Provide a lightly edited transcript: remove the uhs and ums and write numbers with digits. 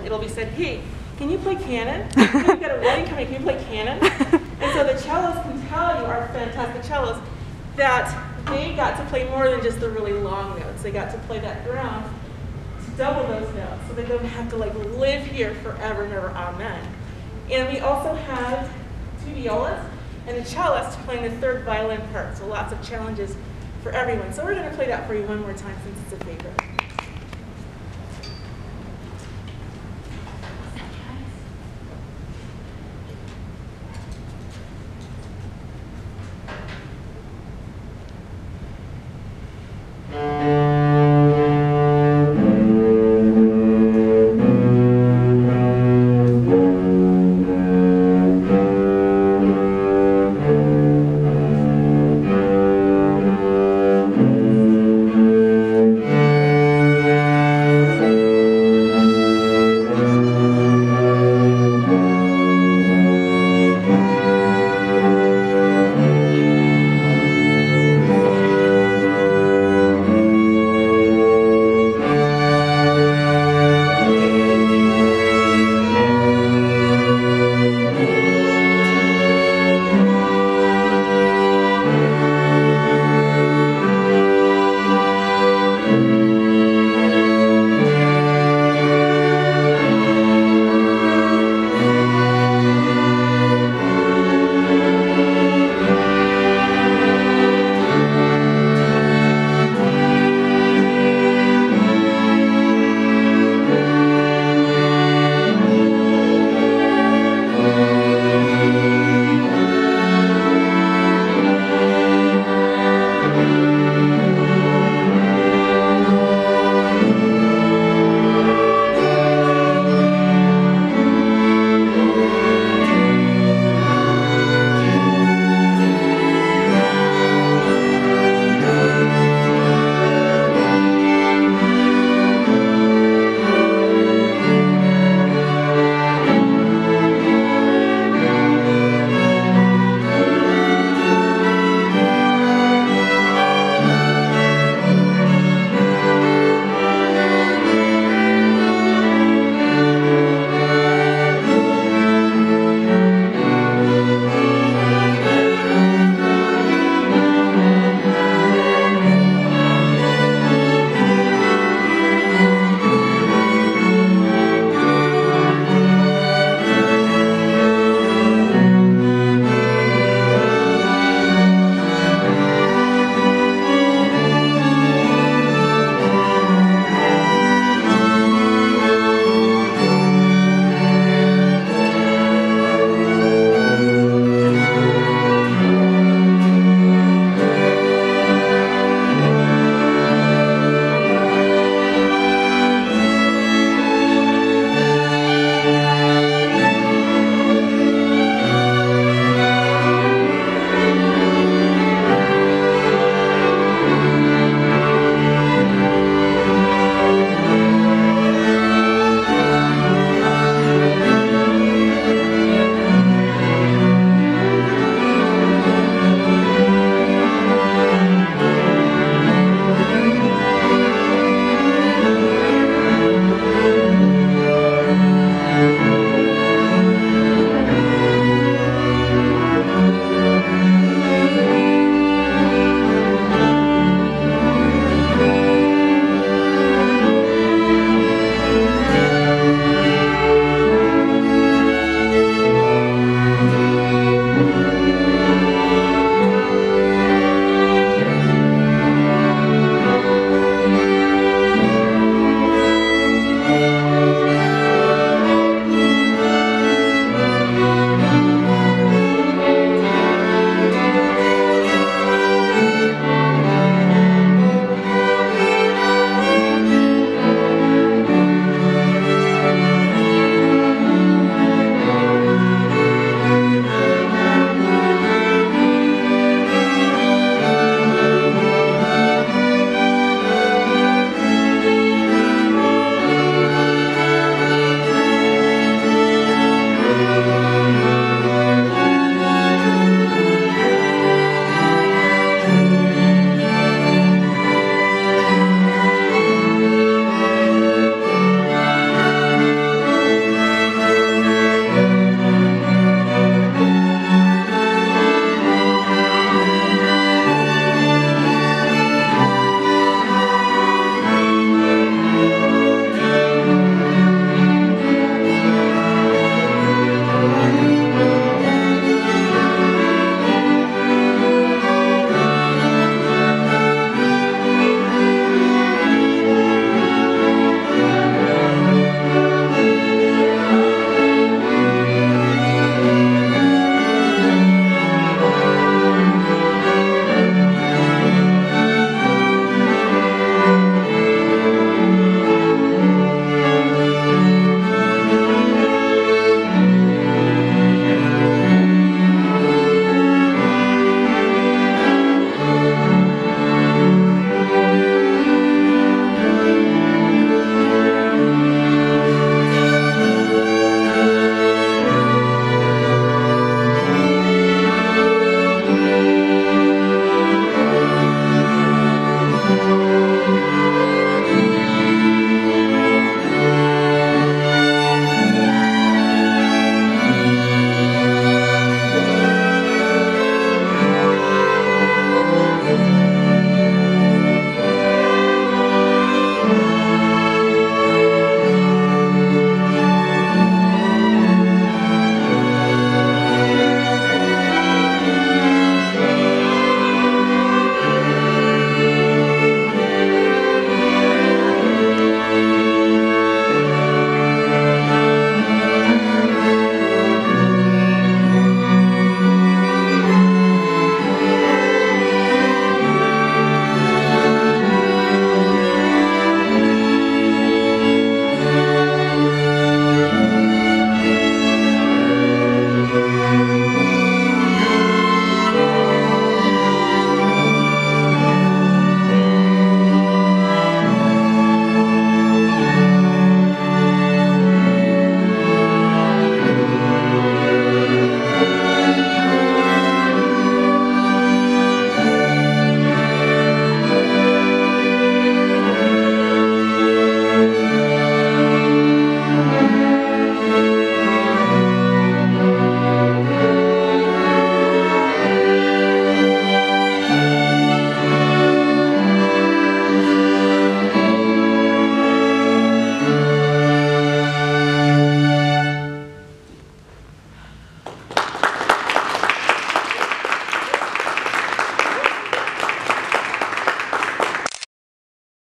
it'll be said, hey, can you play canon? You've got a wedding coming, can you play canon? And so the cellos can tell you, our fantastic cellos, that they got to play more than just the really long notes. They got to play that ground to double those notes, so they don't have to like live here forever and ever, amen. And we also have 2 violas and a cellist playing the 3rd violin part, so lots of challenges for everyone. So we're going to play that for you one more time since it's a favorite.